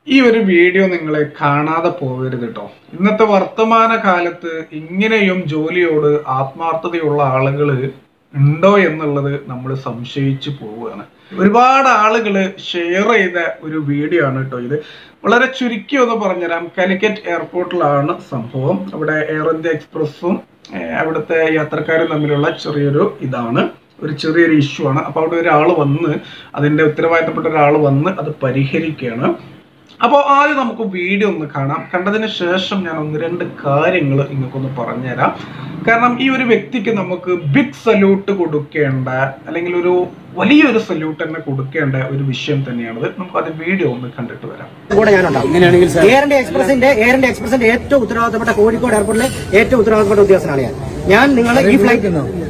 ഈ ഒരു വീഡിയോ നിങ്ങളെ കാണാതെ പോകരുത് കേട്ടോ. ഇന്നത്തെ വർത്തമാന കാലത്ത് ഇങ്ങനെയും ജോലിയോട് ആത്മാർത്ഥതയുള്ള ആളുകൾ ഉണ്ടോ എന്നുള്ളത് നമ്മൾ സംശയിച്ചു പോവുകയാണ്. ഒരുപാട് ആളുകൾ ഷെയർ ചെയ്ത ഒരു വീഡിയോ ആണ് കേട്ടോ ഇത്. വളരെ ചുരുക്കി ഒന്ന് പറഞ്ഞുതരാം. കാലിക്കറ്റ് എയർപോർട്ടിലാണ് സംഭവം. അവിടെ എയർ ഇന്ത്യ എക്സ്പ്രസും അവിടുത്തെ യാത്രക്കാരും തമ്മിലുള്ള ഒരു ചെറിയൊരു ഇഷ്യൂ ആണ്. അപ്പോൾ അവിടെ ഒരാൾ വന്ന് അതിൻ്റെ ഉത്തരവാദിത്തപ്പെട്ട ഒരാൾ വന്ന് അത് പരിഹരിക്കുകയാണ്. അപ്പോൾ ആദ്യം നമുക്ക് വീഡിയോ ഒന്ന് കാണാം. കണ്ടതിന് ശേഷം ഞാൻ ഒന്ന് രണ്ട് കാര്യങ്ങൾ നിങ്ങൾക്കൊന്ന് പറഞ്ഞുതരാം. കാരണം ഈ ഒരു വ്യക്തിക്ക് നമുക്ക് ബിഗ് സല്യൂട്ട് കൊടുക്കേണ്ട, അല്ലെങ്കിൽ ഒരു വലിയൊരു സല്യൂട്ട് തന്നെ കൊടുക്കേണ്ട ഒരു വിഷയം തന്നെയാണത്. നമുക്ക് അത് വീഡിയോ ഒന്ന് കണ്ടിട്ട് വരാം. എയർ ഇന്ത്യ എക്സ്പ്രസിന്റെ ഏറ്റവും ഉത്തരവാദിത്തപ്പെട്ട കോഴിക്കോട് എയർപോർട്ടിലെ ഏറ്റവും ഉത്തരവാദിത്തപ്പെട്ട ഉദ്യോഗസ്ഥനാണ് ഞാൻ. നിങ്ങൾ ഈ ഫ്ലൈറ്റ്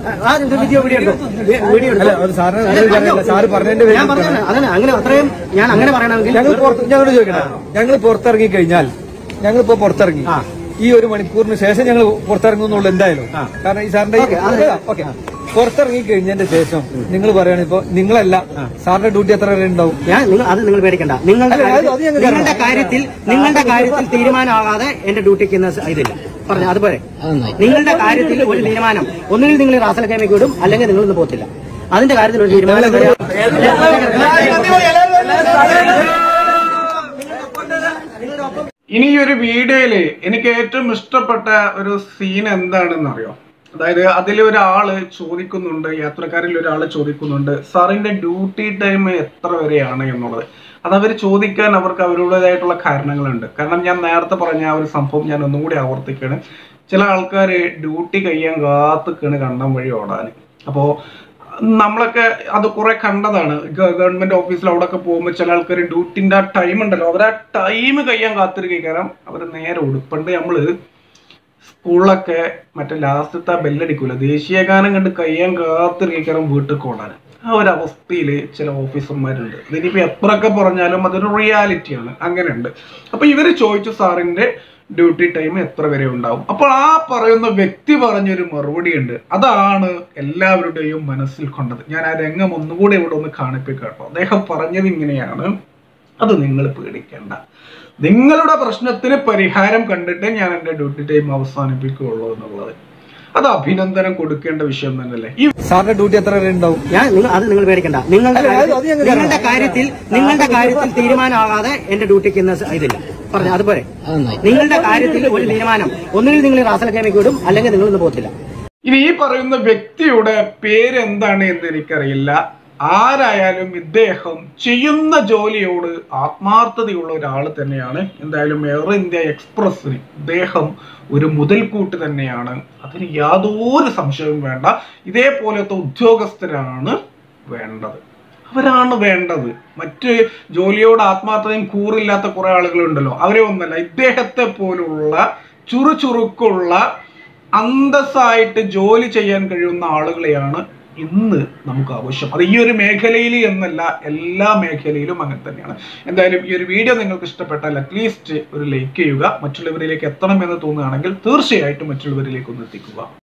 അങ്ങനെ അത്രയും ഞാൻ അങ്ങനെ പറയണമെങ്കിൽ ഞങ്ങൾ പുറത്തിറങ്ങി കഴിഞ്ഞാൽ ഞങ്ങളിപ്പോ പുറത്തിറങ്ങി ഈ ഒരു മണിക്കൂറിന് ശേഷം ഞങ്ങൾ പുറത്തിറങ്ങുന്നുള്ളൂ എന്തായാലും. കാരണം ഈ സാറിന്റെ ഓക്കെ പുറത്തിറങ്ങി കഴിഞ്ഞതിന്റെ ശേഷം നിങ്ങൾ പറയുകയാണ് ഇപ്പൊ നിങ്ങളല്ല സാറിന്റെ ഡ്യൂട്ടി എത്ര വരെ ഉണ്ടാവും? അത് നിങ്ങൾ പേടിക്കണ്ട. നിങ്ങളുടെ കാര്യത്തിൽ തീരുമാനമാകാതെ എന്റെ ഡ്യൂട്ടിക്ക് ഇതില്ല പറഞ്ഞു. അതുപോലെ നിങ്ങളുടെ കാര്യത്തിൽ ഒരു തീരുമാനം ഒന്നുകിൽ നിങ്ങൾ റാസൽ അക്കാദമിക്ക് വിടും, അല്ലെങ്കിൽ നിങ്ങൾ ഇന്ന് പോകത്തില്ല. അതിന്റെ കാര്യത്തിൽ ഒരു തീരുമാനം. ഇനി ഈ ഒരു വീഡിയോയില് എനിക്ക് ഏറ്റവും ഇഷ്ടപ്പെട്ട ഒരു സീൻ എന്താണെന്ന് അറിയോ? അതായത് അതിൽ ഒരാള് ചോദിക്കുന്നുണ്ട്, യാത്രക്കാരിൽ ഒരാൾ ചോദിക്കുന്നുണ്ട്, സാറിന്റെ ഡ്യൂട്ടി ടൈം എത്ര വരെയാണ് എന്നുള്ളത്. അത് അവർ ചോദിക്കാൻ അവർക്ക് അവരുടേതായിട്ടുള്ള കാരണങ്ങളുണ്ട്. കാരണം ഞാൻ നേരത്തെ പറഞ്ഞ ആ ഒരു സംഭവം ഞാൻ ഒന്നുകൂടി ആവർത്തിക്കുകയാണ്. ചില ആൾക്കാർ ഡ്യൂട്ടി കഴിയാൻ കാത്തുക്കാണ് കണ്ടം വഴി ഓടാൻ. അപ്പോൾ നമ്മളൊക്കെ അത് കുറെ കണ്ടതാണ്. ഗവൺമെന്റ് ഓഫീസിൽ അവിടെ ഒക്കെ പോകുമ്പോൾ ചില ആൾക്കാർ ഡ്യൂട്ടിന്റെ ആ ടൈം ഉണ്ടല്ലോ, അവർ ആ ടൈം കഴിയാൻ കാത്തിരിക്കും. കാരണം അവർ നേരെ ഓടും. പണ്ട് നമ്മള് സ്കൂളിലൊക്കെ മറ്റേ ലാസ്റ്റത്തെ ബെല്ലടിക്കൂല, ദേശീയഗാനം കണ്ട് കഴിയാൻ കാത്തിരിക്കണം വീട്ടിൽ ഓടാൻ. ആ ഒരു അവസ്ഥയിൽ ചില ഓഫീസർമാരുണ്ട്. ഇതിനിപ്പോ എത്രയൊക്കെ പറഞ്ഞാലും അതൊരു റിയാലിറ്റിയാണ്. അങ്ങനെയുണ്ട്. അപ്പൊ ഇവര് ചോദിച്ചു സാറിന്റെ ഡ്യൂട്ടി ടൈം എത്ര വരെ ഉണ്ടാവും. അപ്പോൾ ആ പറയുന്ന വ്യക്തി പറഞ്ഞൊരു മറുപടി ഉണ്ട്. അതാണ് എല്ലാവരുടെയും മനസ്സിൽ കൊണ്ടത്. ഞാൻ ആ രംഗം ഒന്നുകൂടെ ഇവിടെ ഒന്ന് കാണിപ്പിക്കാട്ടോ. അദ്ദേഹം പറഞ്ഞത് ഇങ്ങനെയാണ്: അത് നിങ്ങൾ പേടിക്കേണ്ട, നിങ്ങളുടെ പ്രശ്നത്തിന് പരിഹാരം കണ്ടിട്ട് ഞാൻ എൻ്റെ ഡ്യൂട്ടി ടൈം അവസാനിപ്പിക്കുകയുള്ളൂ എന്നുള്ളത്. അത് അഭിനന്ദനം കൊടുക്കേണ്ട വിഷയം തന്നെയല്ലേ. ഈ സാറിന്റെ ഡ്യൂട്ടി എത്ര വരെ ഉണ്ടാവും? അത് നിങ്ങൾ പേടിക്കണ്ട. നിങ്ങളുടെ കാര്യത്തിൽ തീരുമാനമാകാതെ എന്റെ ഡ്യൂട്ടിക്ക് ഇതില്ല പറഞ്ഞു. അതുപോലെ നിങ്ങളുടെ കാര്യത്തിൽ ഒരു തീരുമാനം ഒന്നുകിൽ നിങ്ങൾ റാസൽ അക്കാദമിക്ക് വിടും, അല്ലെങ്കിൽ നിങ്ങൾ ഇന്ന് പോകത്തില്ല. ഇനി ഈ പറയുന്ന വ്യക്തിയുടെ പേരെന്താണ് എന്ന് എനിക്കറിയില്ല. ആരായാലും ഇദ്ദേഹം ചെയ്യുന്ന ജോലിയോട് ആത്മാർത്ഥതയുള്ള ഒരാൾ തന്നെയാണ്. എന്തായാലും എയർ ഇന്ത്യ എക്സ്പ്രസിന് ഇദ്ദേഹം ഒരു മുതൽക്കൂട്ട് തന്നെയാണ്. അതിന് യാതൊരു സംശയവും വേണ്ട. ഇതേപോലത്തെ ഉദ്യോഗസ്ഥരാണ് വേണ്ടത്. അവരാണ് വേണ്ടത്. മറ്റ് ജോലിയോട് ആത്മാർത്ഥതയും കൂറില്ലാത്ത കുറെ ആളുകളുണ്ടല്ലോ, അവരെ ഒന്നല്ല. ഇദ്ദേഹത്തെ പോലുള്ള ചുറുചുറുക്കുള്ള അന്തസ്സായിട്ട് ജോലി ചെയ്യാൻ കഴിയുന്ന ആളുകളെയാണ് ഇന്ന് നമുക്ക് ആവശ്യം. അത് ഈ ഒരു മേഖലയിൽ എന്നല്ല, എല്ലാ മേഖലയിലും അങ്ങനെ തന്നെയാണ്. എന്തായാലും ഈ ഒരു വീഡിയോ നിങ്ങൾക്ക് ഇഷ്ടപ്പെട്ടാൽ അറ്റ്ലീസ്റ്റ് ഒരു ലൈക്ക് ചെയ്യുക. മറ്റുള്ളവരിലേക്ക് എത്തണം എന്ന് തോന്നുകയാണെങ്കിൽ തീർച്ചയായിട്ടും മറ്റുള്ളവരിലേക്ക് ഒന്ന് എത്തിക്കുക.